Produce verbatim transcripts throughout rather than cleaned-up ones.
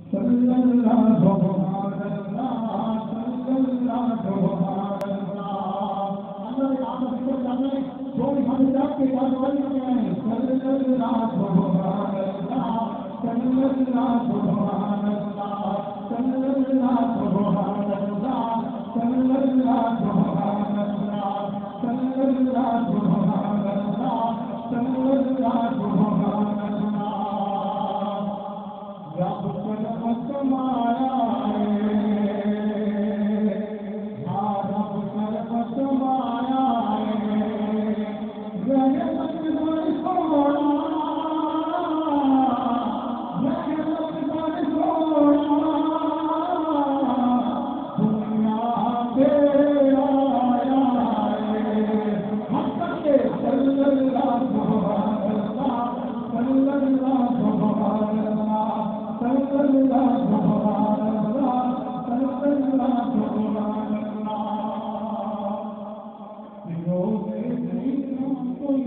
صلی اللہ سبحان اللہ صلی اللہ سبحان اللہ اللہ آپ کو جانے جو ہم جا کے کاروائی کرتے ہیں صلی اللہ سبحان اللہ صلی اللہ سبحان اللہ صلی اللہ سبحان اللہ صلی اللہ سبحان اللہ صلی اللہ سبحان اللہ صلی اللہ سبحان اللہ رب کرمت مایا ہے رب کرمت مایا ہے رحمت بڑی سونا رحمت بڑی سونا دنیا پہ آیا ہے حق کے صلی اللہ سبحان اللہ صلی اللہ سبحان اللہ صلی اللہ سبحان اللہ صلی اللہ سبحان اللہ روزے نہیں کوئی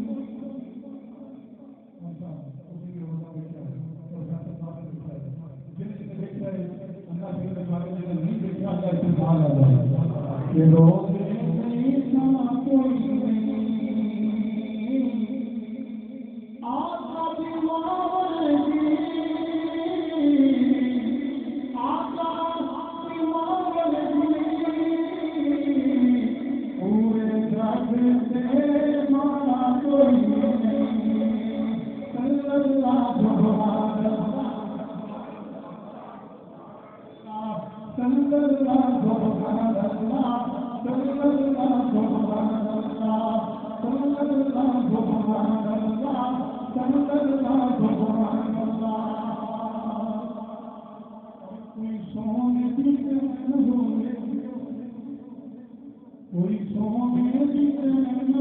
روزے نہیں کوئی آقا بیمار کی آقا بیمار کی پورے جگ سے مانا کوئی نہیں صلی اللہ سبحان اللہ صلی اللہ سبحان اللہ صلی اللہ سبحان اللہ صلی اللہ سبحان اللہ صلی اللہ سبحان اللہ کوئی سونے کی کوئی سونے کی